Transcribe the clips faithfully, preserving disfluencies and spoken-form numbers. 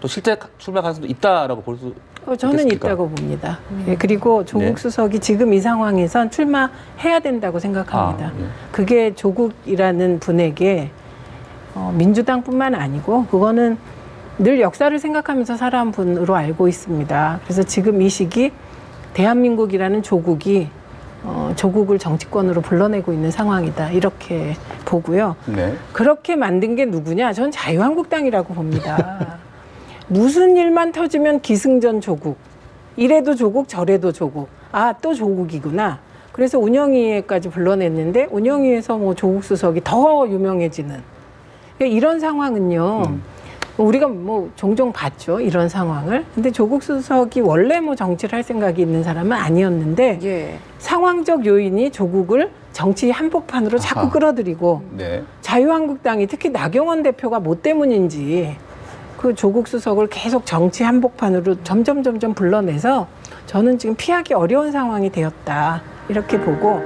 또 실제 출마 가능성도 있다라고 볼 수 어, 저는 있겠습니까? 있다고 봅니다. 음. 예, 그리고 조국 네. 수석이 지금 이 상황에선 출마해야 된다고 생각합니다. 아, 예. 그게 조국이라는 분에게 어, 민주당뿐만 아니고 그거는 늘 역사를 생각하면서 살아온 분으로 알고 있습니다. 그래서 지금 이 시기 대한민국이라는 조국이 어, 조국을 정치권으로 불러내고 있는 상황이다. 이렇게 보고요. 네. 그렇게 만든 게 누구냐? 전 자유한국당이라고 봅니다. 무슨 일만 터지면 기승전 조국. 이래도 조국, 저래도 조국. 아, 또 조국이구나. 그래서 운영위에까지 불러냈는데 운영위에서 뭐 조국 수석이 더 유명해지는. 그러니까 이런 상황은요. 음. 우리가 뭐 종종 봤죠. 이런 상황을. 근데 조국 수석이 원래 뭐 정치를 할 생각이 있는 사람은 아니었는데 예. 상황적 요인이 조국을 정치 한복판으로 자꾸 아하. 끌어들이고 네. 자유한국당이 특히 나경원 대표가 뭐 때문인지 그 조국 수석을 계속 정치 한복판으로 점점 점점 불러내서 저는 지금 피하기 어려운 상황이 되었다 이렇게 보고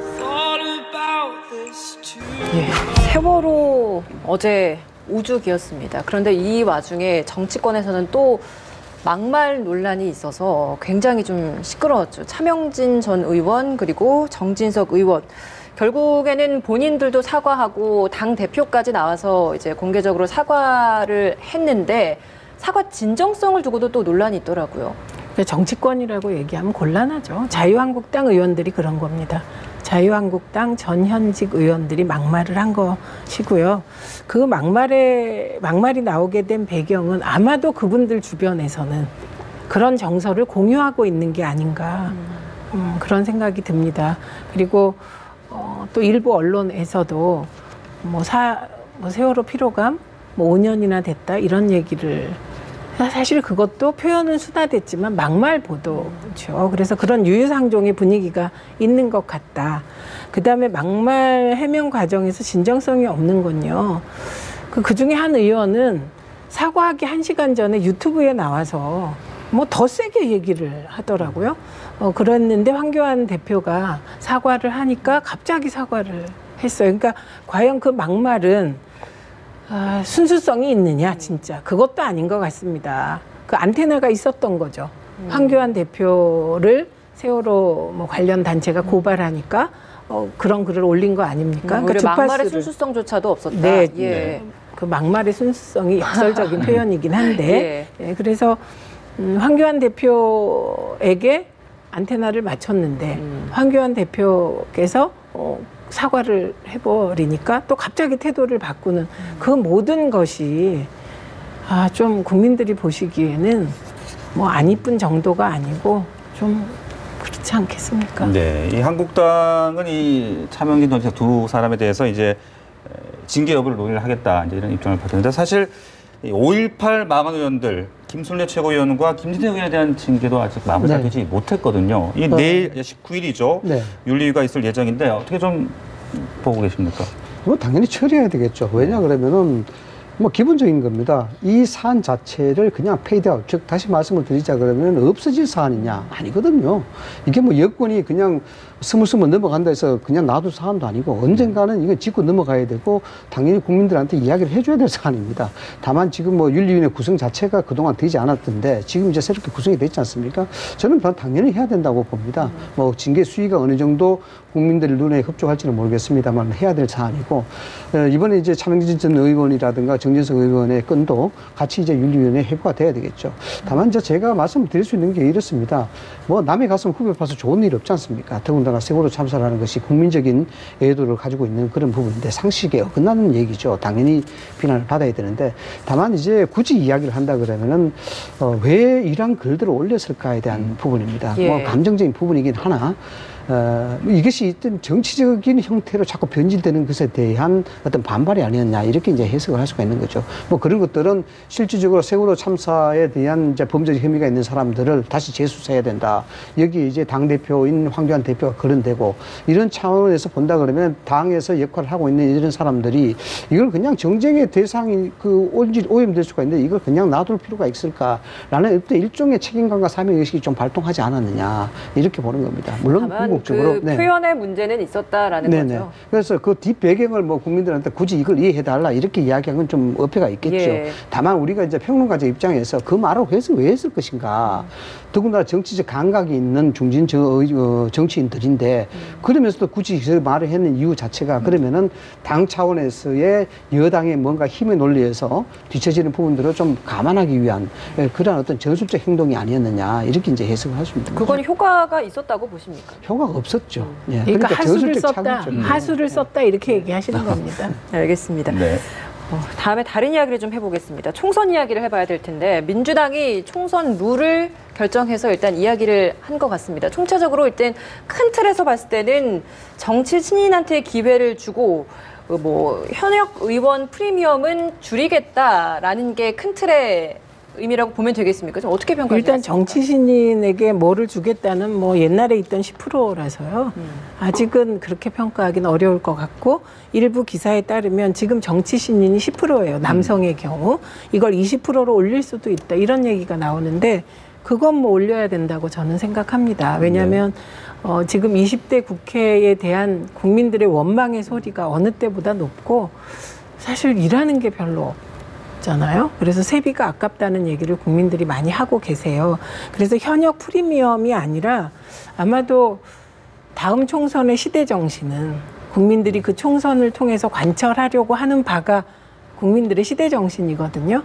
예. 세월호 어제 우주기였습니다. 그런데 이 와중에 정치권에서는 또 막말 논란이 있어서 굉장히 좀 시끄러웠죠. 차명진 전 의원 그리고 정진석 의원. 결국에는 본인들도 사과하고 당 대표까지 나와서 이제 공개적으로 사과를 했는데 사과 진정성을 두고도 또 논란이 있더라고요. 정치권이라고 얘기하면 곤란하죠. 자유한국당 의원들이 그런 겁니다. 자유한국당 전현직 의원들이 막말을 한 것이고요. 그 막말에 막말이 나오게 된 배경은 아마도 그분들 주변에서는 그런 정서를 공유하고 있는 게 아닌가 음, 그런 생각이 듭니다. 그리고 어, 또 일부 언론에서도 뭐, 사, 뭐 세월호 피로감 뭐 오 년이나 됐다 이런 얘기를 사실 그것도 표현은 순화됐지만 막말 보도죠. 그래서 그런 유유상종의 분위기가 있는 것 같다. 그다음에 막말 해명 과정에서 진정성이 없는 건요. 그, 그 중에 한 의원은 사과하기 한 시간 전에 유튜브에 나와서 뭐 더 세게 얘기를 하더라고요. 어, 그랬는데 황교안 대표가 사과를 하니까 갑자기 사과를 했어요. 그러니까 과연 그 막말은 아, 순수성이 있느냐 진짜 그것도 아닌 것 같습니다. 그 안테나가 있었던 거죠. 음. 황교안 대표를 세월호 뭐 관련 단체가 고발하니까 어, 그런 글을 올린 거 아닙니까? 음, 그러니까 막말의 순수성조차도 없었다. 네, 예. 네. 그 막말의 순수성이 역설적인 표현이긴 한데 예. 예, 그래서 음, 황교안 대표에게 안테나를 맞췄는데 음. 황교안 대표께서 어, 사과를 해버리니까 또 갑자기 태도를 바꾸는 음. 그 모든 것이 아, 좀 국민들이 보시기에는 뭐 안 이쁜 정도가 아니고 좀 그렇지 않겠습니까? 네, 이 한국당은 이 차명진 전 두 사람에 대해서 이제 징계 여부를 논의를 하겠다 이제 이런 입장을 밝혔는데 사실 오일팔 망한 의원들 김순례 최고위원과 김진태 의원에 대한 징계도 아직 마무리가 되지 네. 못했거든요. 이게 네. 내일 십구 일이죠. 네. 윤리위가 있을 예정인데 어떻게 좀 보고 계십니까? 뭐 당연히 처리해야 되겠죠. 왜냐 그러면은 뭐 기본적인 겁니다. 이 사안 자체를 그냥 페이드아웃, 즉 다시 말씀을 드리자 그러면 없어질 사안이냐? 아니거든요. 이게 뭐 여권이 그냥 스물스물 넘어간다 해서 그냥 놔둘 사안도 아니고 언젠가는 이거 짚고 넘어가야 되고 당연히 국민들한테 이야기를 해줘야 될 사안입니다. 다만 지금 뭐 윤리위원회 구성 자체가 그동안 되지 않았던데 지금 이제 새롭게 구성이 됐지 않습니까? 저는 당연히 해야 된다고 봅니다. 뭐 징계 수위가 어느 정도 국민들 눈에 흡족할지는 모르겠습니다만 해야 될 사안이고 이번에 이제 차명진 전 의원이라든가 정진석 의원의 건도 같이 이제 윤리위원회 해부가 돼야 되겠죠. 다만 이제 제가 말씀드릴 수 있는 게 이렇습니다. 뭐 남의 가슴 후벼 파서 좋은 일 없지 않습니까? 더군다나 세월호 참사라는 것이 국민적인 애도를 가지고 있는 그런 부분인데 상식에 어긋나는 얘기죠. 당연히 비난을 받아야 되는데 다만 이제 굳이 이야기를 한다 그러면은 어, 왜 이런 글들을 올렸을까에 대한 음. 부분입니다. 예. 뭐 감정적인 부분이긴 하나 어, 이것이 어떤 정치적인 형태로 자꾸 변질되는 것에 대한 어떤 반발이 아니었냐 이렇게 이제 해석을 할 수가 있는 거죠. 뭐 그런 것들은 실질적으로 세월호 참사에 대한 이제 범죄적 혐의가 있는 사람들을 다시 재수사해야 된다. 여기 이제 당 대표인 황교안 대표가 거론되고 이런 차원에서 본다 그러면 당에서 역할을 하고 있는 이런 사람들이 이걸 그냥 정쟁의 대상이 그 오염될 수가 있는데 이걸 그냥 놔둘 필요가 있을까라는 어떤 일종의 책임감과 사명 의식이 좀 발동하지 않았느냐 이렇게 보는 겁니다. 물론 궁극적으로 그 네. 표현의 문제는 있었다라는 네네. 거죠. 그래서 그 뒷배경을 뭐 국민들한테 굳이 이걸 이해해달라 이렇게 이야기한 건 좀 어폐가 있겠죠. 예. 다만 우리가 이제 평론가적 입장에서 그 말을 해서 왜 했을 것인가. 음. 더군다나 정치적 감각이 있는 중진 저, 어, 정치인들인데 음. 그러면서도 굳이 그 말을 했는 이유 자체가 그러면은 당 차원에서의 여당의 뭔가 힘의 논리에서 뒤처지는 부분들을 좀 감안하기 위한 예, 그러한 어떤 전술적 행동이 아니었느냐 이렇게 이제 해석을 할 수 있는 그건 거죠. 효과가 있었다고 보십니까? 효과가 없었죠. 예, 그러니까, 하수를 전술적 썼다, 착오죠. 하수를 썼다 이렇게 얘기하시는 겁니다. 알겠습니다. 네. 어, 다음에 다른 이야기를 좀 해보겠습니다. 총선 이야기를 해봐야 될 텐데 민주당이 총선 룰을 결정해서 일단 이야기를 한 것 같습니다. 총체적으로 일단 큰 틀에서 봤을 때는 정치 신인한테 기회를 주고 어, 뭐 현역 의원 프리미엄은 줄이겠다라는 게 큰 틀의 의미라고 보면 되겠습니까? 좀 어떻게 평가하세요? 일단 정치 신인에게 뭐를 주겠다는 뭐 옛날에 있던 십 퍼센트라서요. 음. 아직은 그렇게 평가하기는 어려울 것 같고 일부 기사에 따르면 지금 정치 신인이 십 퍼센트예요. 남성의 음. 경우. 이걸 이십 퍼센트로 올릴 수도 있다. 이런 얘기가 나오는데 그건 뭐 올려야 된다고 저는 생각합니다. 왜냐하면 어, 지금 이십 대 국회에 대한 국민들의 원망의 소리가 어느 때보다 높고 사실 일하는 게 별로 잖아요. 그래서 세비가 아깝다는 얘기를 국민들이 많이 하고 계세요. 그래서 현역 프리미엄이 아니라 아마도 다음 총선의 시대 정신은 국민들이 그 총선을 통해서 관철하려고 하는 바가 국민들의 시대 정신이거든요.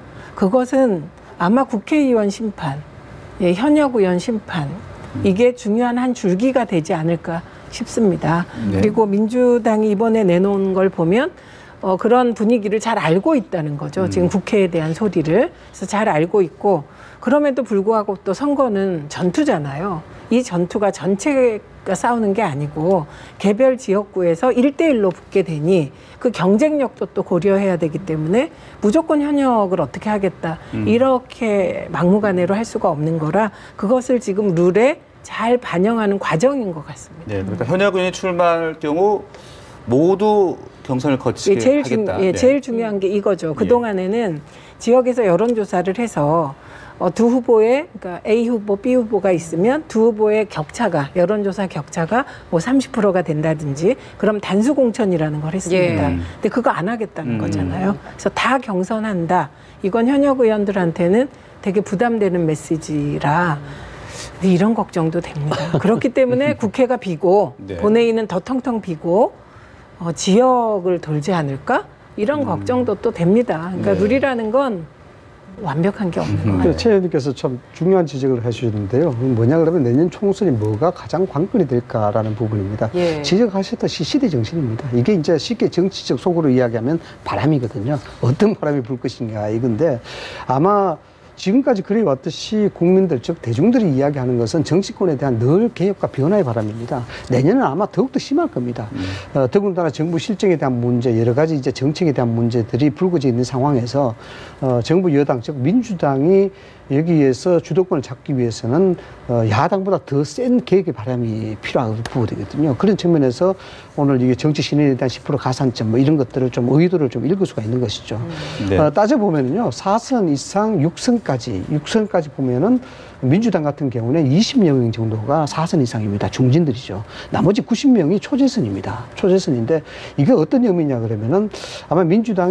그것은 아마 국회의원 심판, 예, 현역 의원 심판 이게 중요한 한 줄기가 되지 않을까 싶습니다. 네. 그리고 민주당이 이번에 내놓은 걸 보면 어, 그런 분위기를 잘 알고 있다는 거죠. 지금 국회에 대한 소리를. 그래서 잘 알고 있고, 그럼에도 불구하고 또 선거는 전투잖아요. 이 전투가 전체가 싸우는 게 아니고, 개별 지역구에서 일대일로 붙게 되니, 그 경쟁력도 또 고려해야 되기 때문에, 무조건 현역을 어떻게 하겠다. 음. 이렇게 막무가내로 할 수가 없는 거라, 그것을 지금 룰에 잘 반영하는 과정인 것 같습니다. 네. 그러니까 현역 의원이 출마할 경우 모두 경선을 거치게 예, 제일 중, 하겠다. 예, 네. 제일 중요한 게 이거죠. 그동안에는 지역에서 여론조사를 해서 어, 두 후보의, 그러니까 A 후보, B 후보가 있으면 두 후보의 격차가, 여론조사 격차가 뭐 삼십 퍼센트가 된다든지, 그럼 단수 공천이라는 걸 했습니다. 예. 근데 그거 안 하겠다는 음. 거잖아요. 그래서 다 경선한다. 이건 현역 의원들한테는 되게 부담되는 메시지라 이런 걱정도 됩니다. 그렇기 때문에 국회가 비고, 네. 본회의는 더 텅텅 비고, 어, 지역을 돌지 않을까? 이런 음. 걱정도 또 됩니다. 그러니까 네. 룰이라는 건 완벽한 게 없는 것 같아요. 최 의원님께서 참 중요한 지적을 해주셨는데요. 뭐냐 그러면 내년 총선이 뭐가 가장 관건이 될까라는 부분입니다. 예. 지적하셨듯이 시대 정신입니다. 이게 이제 쉽게 정치적 속으로 이야기하면 바람이거든요. 어떤 바람이 불 것인가 이건데 아마 지금까지 그래왔듯이 국민들, 즉 대중들이 이야기하는 것은 정치권에 대한 늘 개혁과 변화의 바람입니다. 내년은 아마 더욱더 심할 겁니다. 음. 어, 더군다나 정부 실정에 대한 문제, 여러 가지 이제 정책에 대한 문제들이 불거져 있는 상황에서 어, 정부 여당, 즉 민주당이 여기에서 주도권을 잡기 위해서는 어, 야당보다 더 센 개혁의 바람이 필요하거든요. 그런 측면에서 오늘 이게 정치 신인에 대한 십 퍼센트 가산점 뭐 이런 것들을 좀 의도를 좀 읽을 수가 있는 것이죠. 네. 어, 따져보면은요, 사 선 이상 육 선까지, 육 선까지 보면은 민주당 같은 경우는 이십여 명 정도가 사 선 이상입니다. 중진들이죠. 나머지 구십 명이 초재선입니다. 초재선인데 이게 어떤 의미냐 그러면은 아마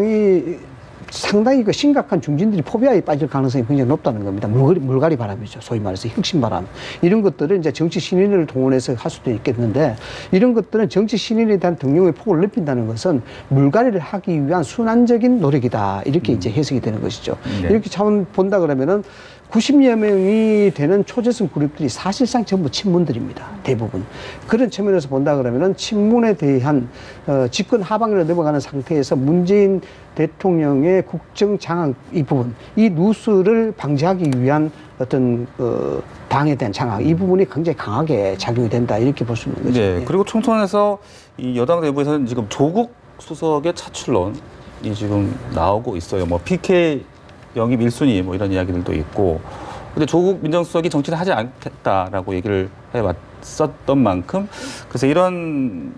민주당이 상당히 그 심각한 중진들이 포비아에 빠질 가능성이 굉장히 높다는 겁니다. 물갈이, 물갈이 바람이죠. 소위 말해서 혁신 바람. 이런 것들을 이제 정치 신인을 동원해서 할 수도 있겠는데 이런 것들은 정치 신인에 대한 등용의 폭을 넓힌다는 것은 물갈이를 하기 위한 순환적인 노력이다. 이렇게 음. 이제 해석이 되는 것이죠. 네. 이렇게 차원 본다 그러면은 구십여 명이 되는 초재선 그룹들이 사실상 전부 친문들입니다. 대부분. 그런 측면에서 본다 그러면은 친문에 대한 어, 집권 하방으로 넘어가는 상태에서 문재인 대통령의 국정 장악 이 부분, 이 누수를 방지하기 위한 어떤 어, 당에 대한 장악 이 부분이 굉장히 강하게 작용이 된다 이렇게 볼 수 있는 거죠. 네. 그리고 총선에서 이 여당 내부에서는 지금 조국 수석의 차출론이 지금 나오고 있어요. 뭐 피케이 영입 일 순위 뭐 이런 이야기들도 있고. 근데 조국 민정수석이 정치를 하지 않겠다라고 얘기를 해왔었던 만큼 그래서 이런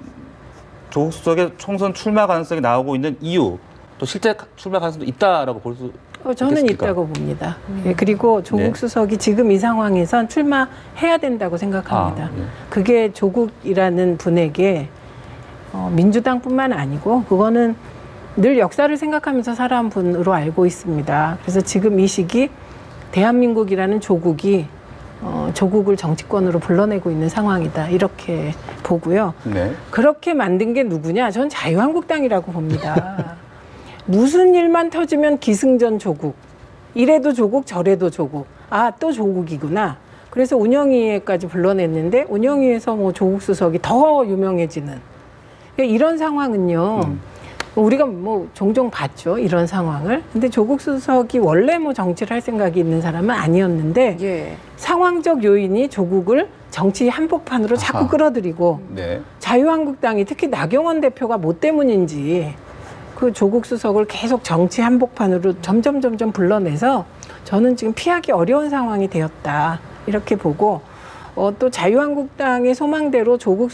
조국 수석의 총선 출마 가능성이 나오고 있는 이유 또 실제 출마 가능성도 있다라고 볼 수 어, 저는 어떻습니까? 있다고 봅니다. 예, 그리고 조국 네. 수석이 지금 이 상황에선 출마해야 된다고 생각합니다. 아, 예. 그게 조국이라는 분에게 어, 민주당뿐만 아니고 그거는 늘 역사를 생각하면서 살아온 분으로 알고 있습니다. 그래서 지금 이 시기 대한민국이라는 조국이 어, 조국을 정치권으로 불러내고 있는 상황이다. 이렇게 보고요. 네. 그렇게 만든 게 누구냐? 전 자유한국당이라고 봅니다. 무슨 일만 터지면 기승전 조국. 이래도 조국, 저래도 조국. 아, 또 조국이구나. 그래서 운영위에까지 불러냈는데 운영위에서 뭐 조국 수석이 더 유명해지는. 그러니까 이런 상황은요. 음. 우리가 뭐 종종 봤죠. 이런 상황을. 근데 조국 수석이 원래 뭐 정치를 할 생각이 있는 사람은 아니었는데 예. 상황적 요인이 조국을 정치 한복판으로 자꾸 아하. 끌어들이고 네. 자유한국당이 특히 나경원 대표가 뭐 때문인지 그 조국 수석을 계속 정치 한복판으로 점점 점점 불러내서 저는 지금 피하기 어려운 상황이 되었다 이렇게 보고 어, 또 자유한국당의 소망대로 조국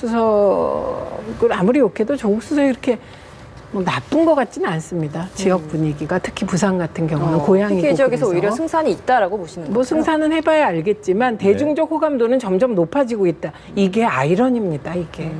수석을 아무리 욕해도 조국 수석이 이렇게 뭐 나쁜 것 같지는 않습니다. 지역 분위기가 특히 부산 같은 경우는 어, 고향이고 피해 지역에서 그래서. 오히려 승산이 있다라고 보시는 거죠? 뭐 승산은 해봐야 알겠지만 대중적 호감도는 점점 높아지고 있다. 이게 아이러니입니다. 이게.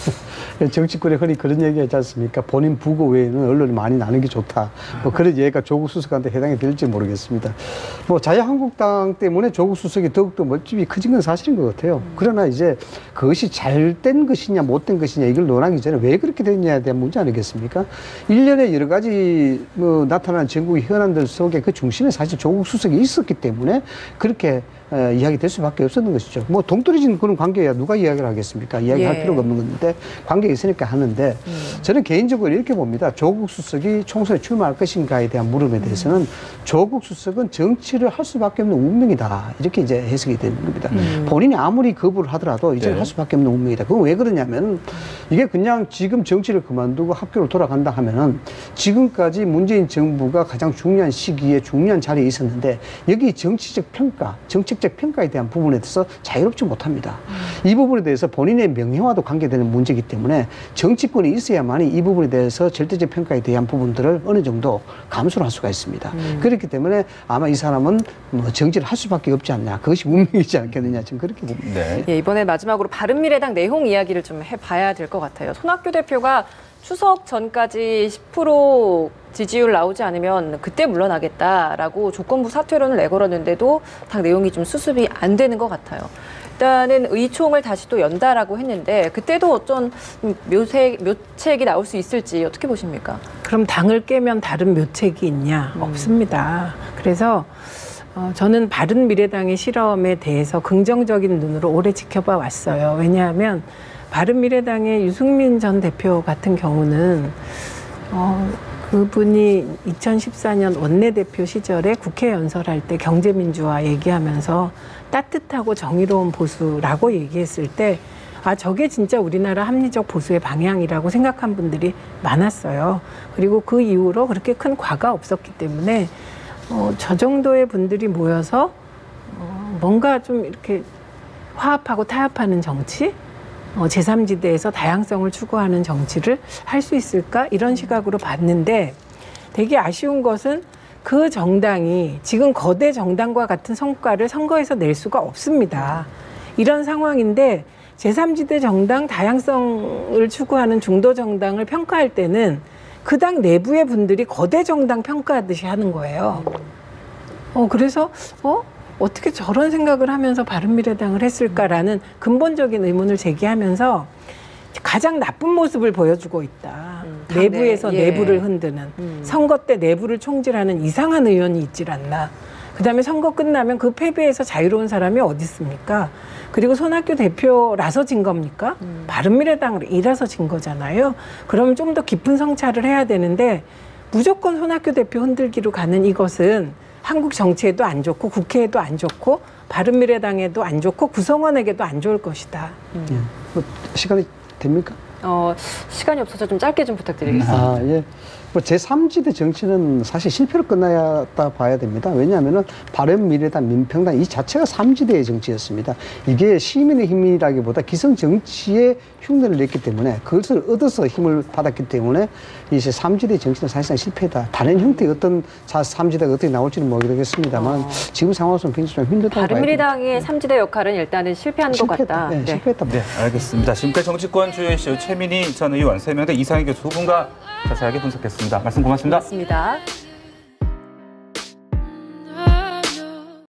정치권에 흔히 그런 얘기 하지 않습니까? 본인 부고 외에는 언론이 많이 나는 게 좋다. 뭐 그런 얘기가 조국 수석한테 해당이 될지 모르겠습니다. 뭐 자유한국당 때문에 조국 수석이 더욱더 멀집이 커진 건 사실인 것 같아요. 그러나 이제 그것이 잘된 것이냐 못된 것이냐 이걸 논하기 전에 왜 그렇게 됐냐에 대한 문제 아니겠습니까? 일련의 여러 가지 뭐 나타난 전국의 현안들 속에 그 중심에 사실 조국 수석이 있었기 때문에 그렇게 어, 이야기될 수밖에 없었는 것이죠. 뭐 동떨어진 그런 관계야 누가 이야기를 하겠습니까? 이야기할 예. 필요가 없는 건데 관계가 있으니까 하는데 음. 저는 개인적으로 이렇게 봅니다. 조국 수석이 총선에 출마할 것인가에 대한 물음에 대해서는 음. 조국 수석은 정치를 할 수밖에 없는 운명이다. 이렇게 이제 해석이 되는 겁니다. 음. 본인이 아무리 거부를 하더라도 이제 네. 할 수밖에 없는 운명이다. 그건 왜 그러냐면 이게 그냥 지금 정치를 그만두고 학교로 돌아간다 하면은 지금까지 문재인 정부가 가장 중요한 시기에 중요한 자리에 있었는데 여기 정치적 평가, 정책적 평가에 대한 부분에 대해서 자유롭지 못합니다. 음. 이 부분에 대해서 본인의 명예와도 관계되는 문제이기 때문에 정치권이 있어야만이 이 부분에 대해서 절대적 평가에 대한 부분들을 어느 정도 감수를 할 수가 있습니다. 음. 그렇기 때문에 아마 이 사람은 뭐 정치를 할 수밖에 없지 않냐. 그것이 운명이지 않겠느냐. 저는 그렇게 봅니다. 네. 예, 이번에 마지막으로 바른미래당 내용 이야기를 좀 해봐야 될 것 같아요. 손학규 대표가 추석 전까지 십 퍼센트 지지율 나오지 않으면 그때 물러나겠다라고 조건부 사퇴론을 내걸었는데도 당 내용이 좀 수습이 안 되는 것 같아요. 일단은 의총을 다시 또 연다라고 했는데 그때도 어떤 묘색, 묘책이 나올 수 있을지 어떻게 보십니까? 그럼 당을 깨면 다른 묘책이 있냐? 음. 없습니다. 그래서 어, 저는 바른미래당의 실험에 대해서 긍정적인 눈으로 오래 지켜봐 왔어요. 왜냐하면 바른미래당의 유승민 전 대표 같은 경우는 어, 그분이 이천십사 년 원내대표 시절에 국회 연설할 때 경제민주화 얘기하면서 따뜻하고 정의로운 보수라고 얘기했을 때 아, 저게 진짜 우리나라 합리적 보수의 방향이라고 생각한 분들이 많았어요. 그리고 그 이후로 그렇게 큰 과가 없었기 때문에 어, 저 정도의 분들이 모여서 어, 뭔가 좀 이렇게 화합하고 타협하는 정치? 어, 제삼지대에서 다양성을 추구하는 정치를 할 수 있을까? 이런 시각으로 봤는데 되게 아쉬운 것은 그 정당이 지금 거대 정당과 같은 성과를 선거에서 낼 수가 없습니다. 이런 상황인데 제삼지대 정당, 다양성을 추구하는 중도 정당을 평가할 때는 그 당 내부의 분들이 거대 정당 평가하듯이 하는 거예요. 어, 그래서 어? 어떻게 저런 생각을 하면서 바른미래당을 했을까라는 근본적인 의문을 제기하면서 가장 나쁜 모습을 보여주고 있다. 음, 내부에서 네, 예. 내부를 흔드는 음. 선거 때 내부를 총질하는 이상한 의원이 있질 않나. 그다음에 선거 끝나면 그 패배에서 자유로운 사람이 어디 있습니까? 그리고 손학규 대표라서 진 겁니까? 음. 바른미래당이라서 진 거잖아요. 그러면 좀 더 깊은 성찰을 해야 되는데 무조건 손학규 대표 흔들기로 가는 이것은 한국 정치에도 안 좋고 국회에도 안 좋고 바른미래당에도 안 좋고 구성원에게도 안 좋을 것이다. 음. 예. 뭐 시간이 됩니까? 어, 시간이 없어서 좀 짧게 좀 부탁드리겠습니다. 아, 예. 뭐 제삼 지대 정치는 사실 실패로 끝나야 봐야 됩니다. 왜냐하면은 바른미래당, 민평당 이 자체가 삼 지대의 정치였습니다. 이게 시민의 힘이라기보다 기성 정치에 흉내를 냈기 때문에 그것을 얻어서 힘을 받았기 때문에 이제 삼 지대 정치는 사실상 실패다. 다른 형태의 어떤 삼 지대가 어떻게 나올지는 모르겠습니다만 어. 지금 상황에서는 굉장히 좀 힘들다고 봐야 됩니다. 바른미래당의 삼 지대 역할은 일단은 실패한 것 실패했다. 같다. 네, 실패했다. 네, 알겠습니다. 지금까지 정치권 주요 이슈 최민희 전 의원, 세명대 이상희 교수 두 분과 자세하게 분석했습니다. 말씀 고맙습니다. 고맙습니다.